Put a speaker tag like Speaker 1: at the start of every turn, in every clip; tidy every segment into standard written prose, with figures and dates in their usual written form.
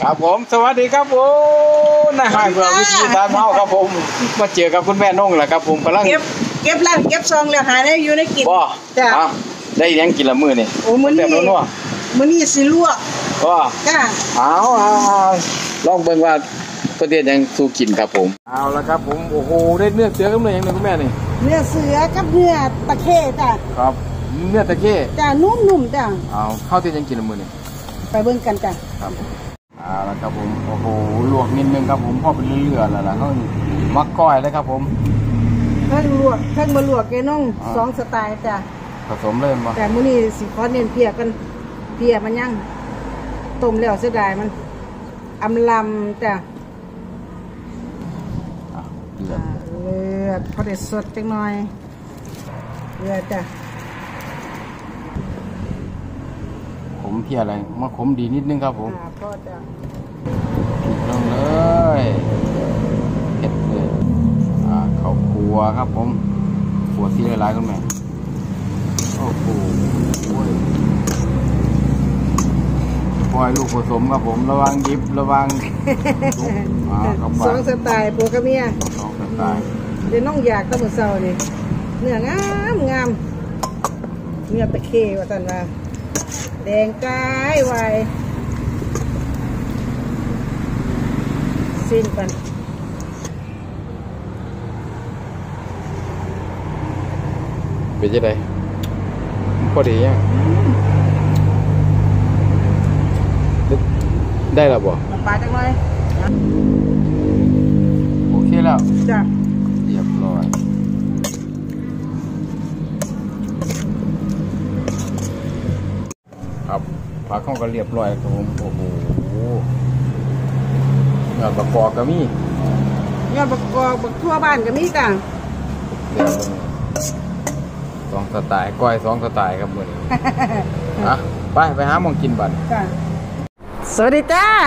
Speaker 1: ครับผมสวัสดีครับผมนะฮะเพื่อวิธีตามเมาครับผมมาเจอกับคุณแม่น้องแหละครับผมกำลัง
Speaker 2: เก็บร้านเก็บซองแล้วหาได้อยู่ในกิน
Speaker 1: บ่
Speaker 2: จ้ะ
Speaker 1: ได้ยังกินละมื้อนี่
Speaker 2: โอ้มื้อนี้สิลวก
Speaker 1: บ่
Speaker 2: จ้ะ
Speaker 1: เอาลองเบิ่งว่าประเทศยังสู้กินครับผมเอาละครับผมโอ้โหได้เนื้อเสือกับเนื้อยังคุณแม่นี่
Speaker 2: เนื้อเสือกับเนื้อตะเข้จ้ะ
Speaker 1: ครับเนื้อตะเข้
Speaker 2: จ้ะนุ่มๆจ้ะ
Speaker 1: เอาเข้าที่ยังกินละมื้อนี่
Speaker 2: ไปเบิ่งกันจ้ะ
Speaker 1: ครับเอาละครับผมโอ้โหลวกนิดนึงครับผมพอเป็นเลือดแล้วล่ะเฮามักก้อยเลยครับผม
Speaker 2: เพิ่งลวกเพิ่งมาลวกแกน้อง2สไตล์จ้ะ
Speaker 1: ผสมเลยบ่
Speaker 2: แต่มื้อนี้สิขอเน้นเพียกันเพียมันยังต้มแล้วเสียดายมันอำลำจ้ะเลือดพอได้สดจังหน่อยเลือดจ้ะ
Speaker 1: ขมเพียอะไรมาขมดีนิดนึงครับผม
Speaker 2: พ่อจ้ะ
Speaker 1: ลงเลยเผ็ดเลยข้าวคั่วครับผมคั่วที่หลายๆกันไหมโอ้โหปล่อยลูกผสมครับผมระวังดิบระวัง
Speaker 2: 2สไตล์ผัวกับเมีย
Speaker 1: 2สไตล์
Speaker 2: เดี๋ยวน้องอยากต้องมือเศร้านี่เนื้องามเนื้อตะเข้ว่าสันว่าแดงกายไวสิ้นกัน
Speaker 1: เป็นยังไงพอดียังได้แล้วบ่
Speaker 2: ปลาจังเลย
Speaker 1: โอเคแล้ว
Speaker 2: จ้ะ
Speaker 1: เรียบร้อยครับผักข้าวก็เรียบร้อยครับผมโอ้โหเนื้อประกอบก็มี
Speaker 2: เนื้อประกอบทั่วบ้านก็มีจ้ะ
Speaker 1: 2สไตล์ก้อย2สไตล์ครับมื้อนี้ไปหาหม้องกินบัด
Speaker 2: สวัสดีจ้า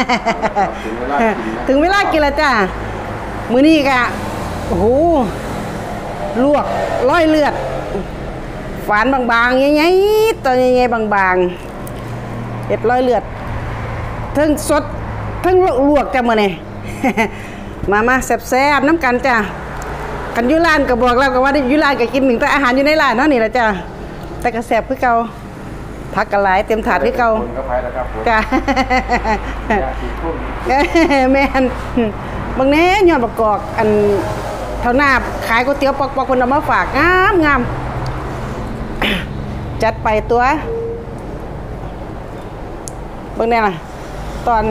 Speaker 2: ถึงเวลากินแล้วจ้ามื้อนี้กะโอ้โหลวกร้อยเลือดฝานบางๆใหญ่ๆตัวใหญ่ๆบางๆเห็ดร้อยเลือดทั้งสดทั้งลวกจ้ามื้อนี้มาแซ่บๆน้ำกันจ้ากันอยู่ร้านก็บอกแล้วก็ว่าอยู่ร้านก็กินหนึ่งแต่อาหารอยู่ในร้านเนาะนี่แหละจ้าแต่ก็แซ่บคือเก่าผักกระไรเต็มถาดที่เก่าจ้าแม่นบางแน่ยอดประกอบอันเท่าหน้าขายก๋วยเตี๋ยวปอกคนเอามาฝากงามจัดไปตัวบางแน่ล่ะตอน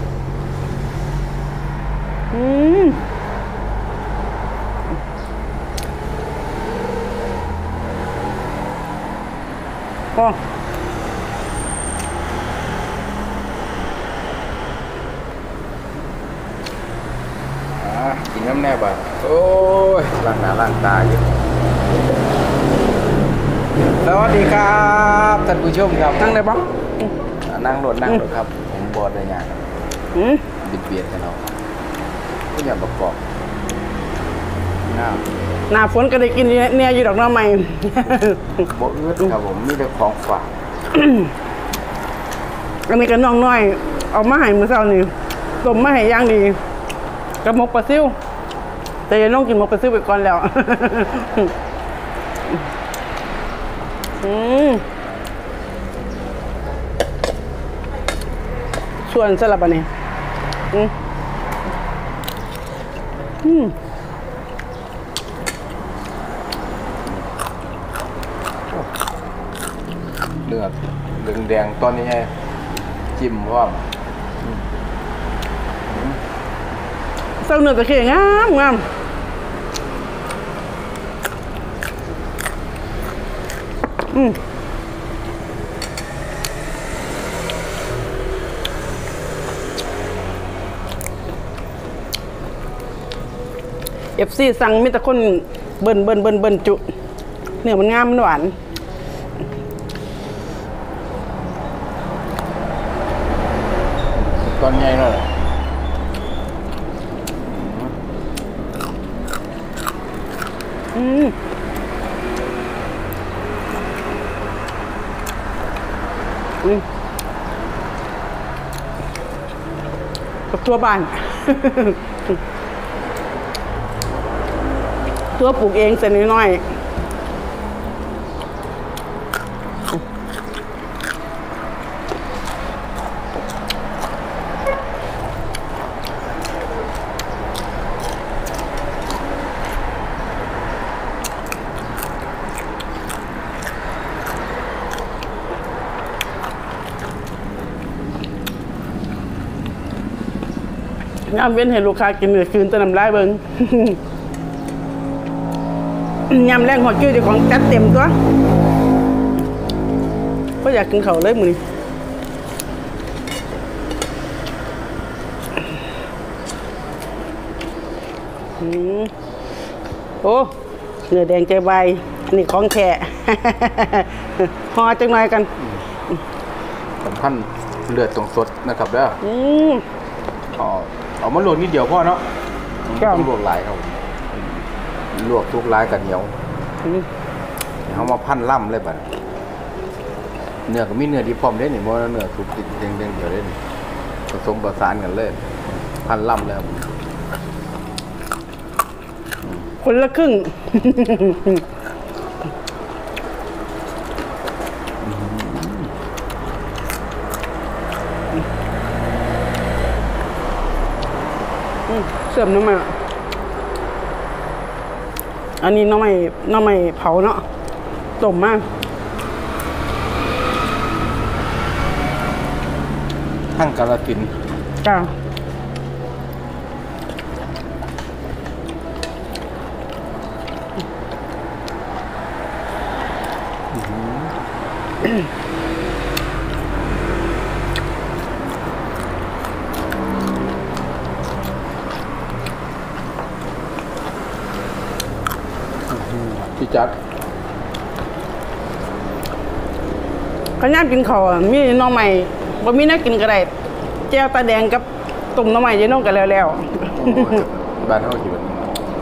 Speaker 2: ก็
Speaker 1: กินน้ำแน่บ่โอ้ยล้างหน้าล้างตาอยู่สวัสดีครับท่านผู้ชมครับ
Speaker 2: นั่งได้บ้าง
Speaker 1: นั่งรถครับผมบอดได้ยากเบียดกันเอาก็อย่าประกอบ
Speaker 2: หน้าฝนก็ได้กินเนี่ยอยู่ดอกน้ำใหม่
Speaker 1: บ่อึดครับผมมีแต่ของฝาก
Speaker 2: อันนี้ก็น้องน้อยเอามาให้มื้อเช้านี่ต้มมาให้ย่างดีกับหมกปลาซิ่วแต่ยังต้องกินหมกปลาซิ่วไปก่อนแล้วส่วนสลับอันนี้
Speaker 1: เลือดแดงตอนนี้ไงจิ้มว่า
Speaker 2: เส้าเนื้อตะเคียนงามFC สั่งมีแต่คนเบิ่นจุเนื้อมันงามมันหวาน
Speaker 1: ตอนใหญ่เลย
Speaker 2: อทั่วบ้าน ทั่วปลูกเองเส้นน้อยๆย่ำเว้นให้ลูกค้ากินเนื้อคืนตะนำลายเบิง ยำแรงหัวกิ้วเจ้าของจัดเต็มตัวก็อยากกินเขาเลยมือนี้โอ้เนื้อแดงใจใบอันนี้ของแท้ ห่อจังหน่อยกัน
Speaker 1: สำคัญเลือดตรงสดนะครับเด้อเอามาลวกนิดเดียวพ่อเนาะต้องลวกหลายครับลวกทุกหลายกันเหนียวเอามาพันล่ำเลยบัดเนื้อก็มีเนื้อดีพร้อมเด้นี่บ่เนื้อสุกติดเด้งเดียวเด้นี่ผสมประสานกันเลยพันล่ำแล้ว
Speaker 2: คนละครึ่ง เสื่อมน้ำมันอันนี้น้ำไม่เผาเนาะต้มมาก
Speaker 1: ทั้งกาลสินธุ์
Speaker 2: จ้า
Speaker 1: พี่จัด
Speaker 2: ข้าวย่างกินข้าวมีน้องใหม่บ่มีน่ากินก็ได้แจ่วตาแดงกับตุ่มน้องใหม่จะน้องกันแล้ว
Speaker 1: บ้านเฮาสิแบบ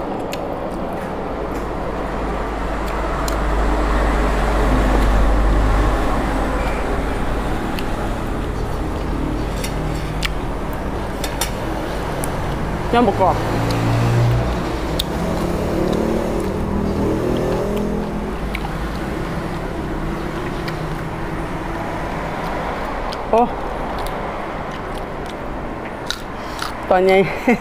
Speaker 2: ย่างประกอบโอ้ตอนนี้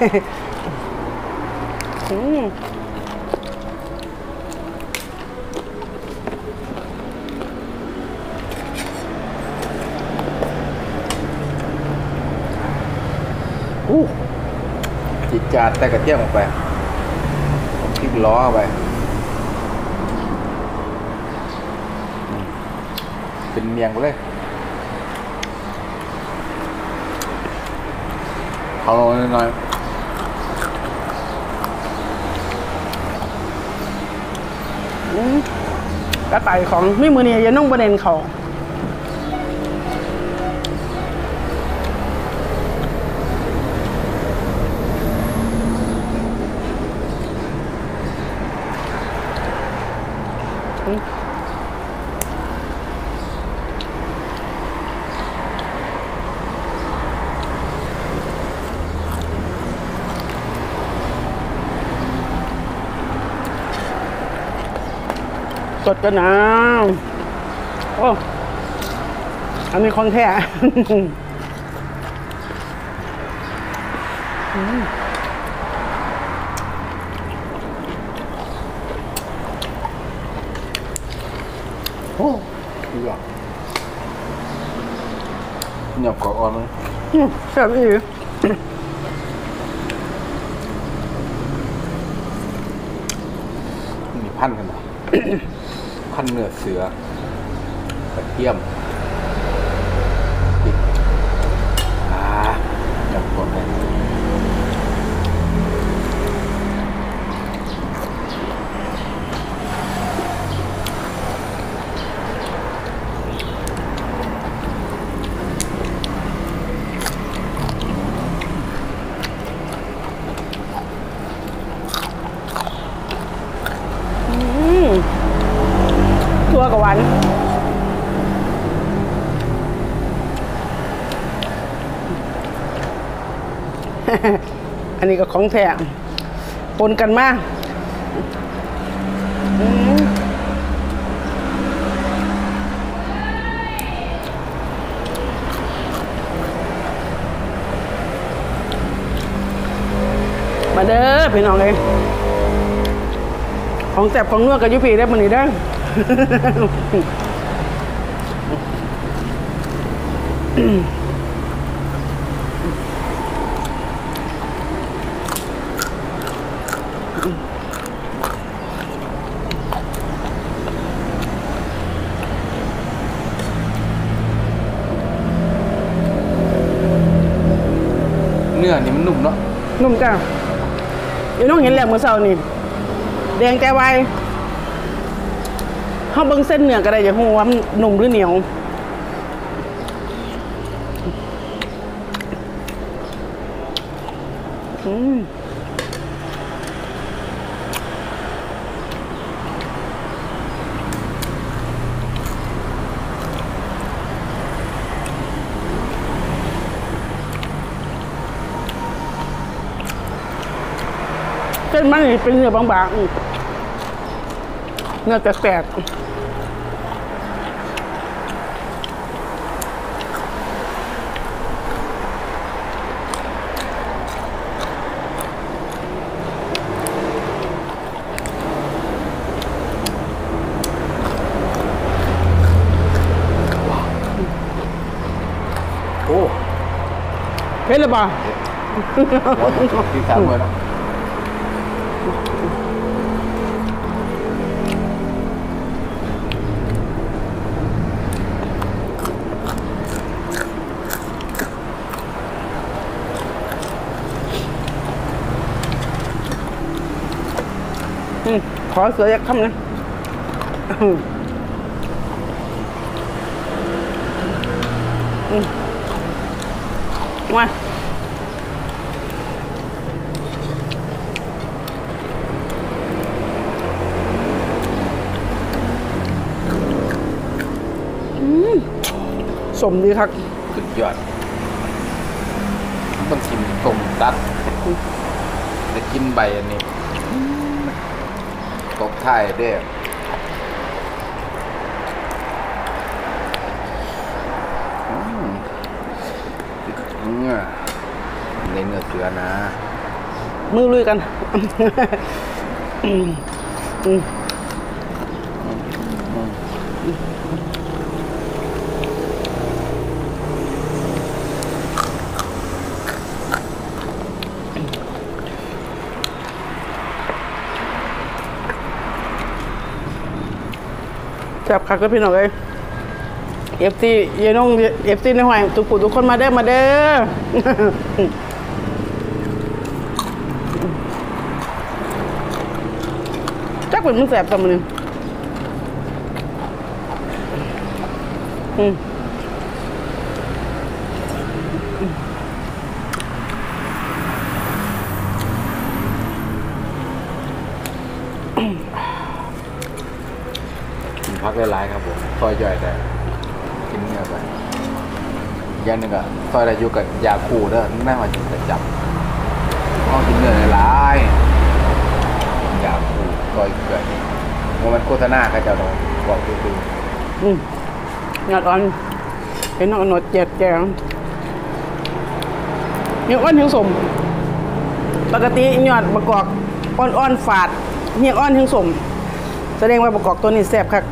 Speaker 1: จิตจาดแต่กระเทียมออกไปพริกล้อไปเป็นเมียงไปเลยเขาลงหน่อย
Speaker 2: กระต่ายของมิมือนี่ยังน้องประเด็นเขาสดกันนะโอ้อันนี้ของแท้
Speaker 1: โอ้ดีอ่ะเหนียวกว่าอ่อนมั้ง
Speaker 2: แซ่บอีก
Speaker 1: มีพันกันหน่อย พันเนื้อเสือกระเทียมพริกจับคนเลย
Speaker 2: ทั่วกับหวานอันนี้ก็ของแท้ปนกันมามาเด้อพี่น้องเลยของแซ่บของนัวกับยุพีได้มื้อนี้เด้อ
Speaker 1: เนื้อนี่มันนุ่มเนาะ
Speaker 2: นุ่มจ้าเดี๋ยวน้องเห็นแล้วเมื่อเช้านี่แดงแก้ววายเขาเบิ่งเส้นเนื้อก็ได้อย่าหูว่ามันนุ่มหรือเหนียวเส้นมันนี่เป็นเนื้อบางๆเนื้อแตกๆ
Speaker 1: โอ้
Speaker 2: เผ็ดหรือเปล่า
Speaker 1: ที่สามเลยนะ
Speaker 2: ขอเสืออยากคำนะมาสมดีครับ
Speaker 1: สุดยอดต้องกินต้มตัดจะกินใบอันนี้ตบท้ายด้วยในเนื้อเสือนะ
Speaker 2: มือลุยกันจับคักก็พี่น้องเลยFC ยายน้อง FC ในห้อยทุกคนมาเด้อมาเด้อจักเป็นมันแสบตำนึง
Speaker 1: กินพักหลายๆครับผมซอยย่อยแต่กินเนื้อไปอย่างนึงก็ซอยได้อยู่กับยาคูเด้อแม่ว่าจะจับต้องกินเนื้อหลายๆยาคูซอยเกลือมันโฆษณาเขาจะบอกคือ
Speaker 2: หยอดอ่อนเห็นน้องหนวดเจ็ดแกงเหี่ยวอ่อนเหี่ยวสมปกติหยอดประกอบอ่อนๆฝาดเหี่ยวอ่อนเหี่ยวสมแสดงว่าประกอบตัวนี้แซ่บคัก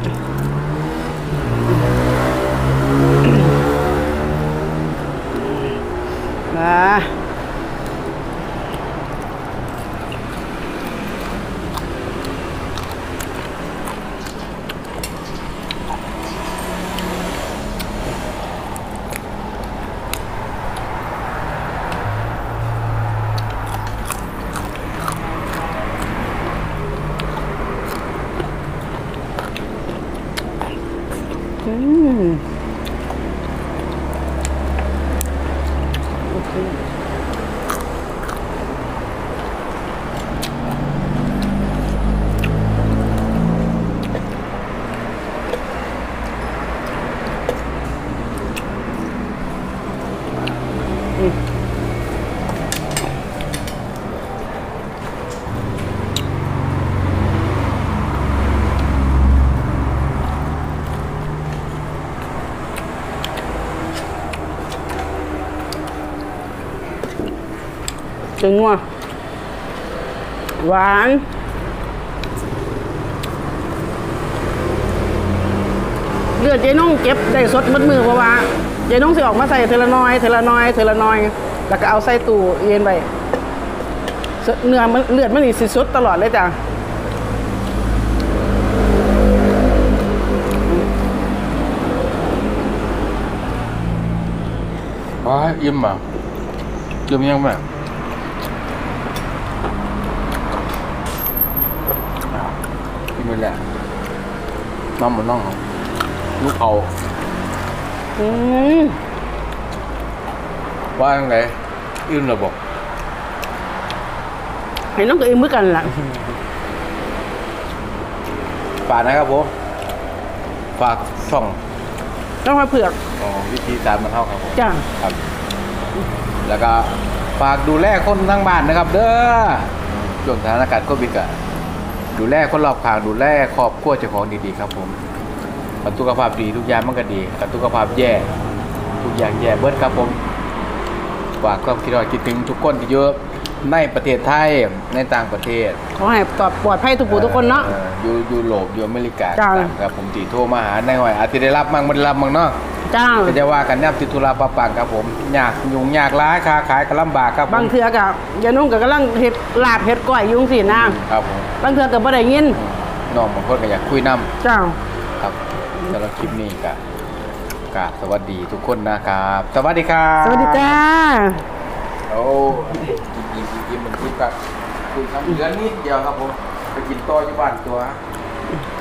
Speaker 2: จึงนัวหวานเลือดเจ๊น้องเก็บได้สดมัดมือเพราะว่าเจ๊น้องสิออกมาใส่เทละน้อยเทละน้อยเทละน้อยแล้วก็เอาใส่ตู้เย็นไปเนื้อมันเลือดมันนี่สิสดตลอดเลยจ้ะ
Speaker 1: ว้าอิ่มอ่ะอิ่มยังไงอิ่มเลยแหละน้ำมันน่องลูกเขาว่าไงอิ่มเลยบอก
Speaker 2: ให้น้องกับเอ็มมือกันล่ะ
Speaker 1: ฝากนะครับผมฝากช่อง
Speaker 2: ต้องมาเผือก
Speaker 1: วิธีการมันเท่าครับผม
Speaker 2: จ้า
Speaker 1: ครับแล้วก็ฝากดูแลคนทั้งบ้านนะครับเด้อช่วงสถานการณ์โควิดก็ดูแลคนรอบข้างดูแลครอบครัวเจ้าของดีๆครับผมกันสุขภาพดีทุกอย่างมันก็ดีกันสุขภาพแย่ทุกอย่างแย่เบิดครับผมฝากความคิดถึงทุกคนที่เยอะในประเทศไทยในต่างประเทศ
Speaker 2: ขอให้ปลอดภัยทุกผู้ทุกคนเนาะ
Speaker 1: อยู่ยุโรปอยู่อเมริกาครับผมตีโทรมาหาในหอยอาจจะได้รับมั่งไม่ได้รับมั่งเนาะ
Speaker 2: จ้า
Speaker 1: ก็จะว่ากันย่ำติดธุระปะปังครับผมยากยุ่งยากร้ายค้าขายก็ลำบากครับ
Speaker 2: บางเทื่อกับยานุ่งกับกำลังเห็ดลาบเห็ดก้อยยุ่งสินะครับ
Speaker 1: ผม
Speaker 2: บางเทื่อกับบ่ได้ยิน
Speaker 1: น้องบางคนก็อยากคุยน้
Speaker 2: ำจ้า
Speaker 1: ครับสำหรับคลิปนี้ก็สวัสดีทุกคนนะครับสวัสดีครับ
Speaker 2: สวัสดีจ้า
Speaker 1: โอ้กินมันคิดกับคุยคำเหลือนิดเดียวครับผมไปกินต่อที่บ้านตัว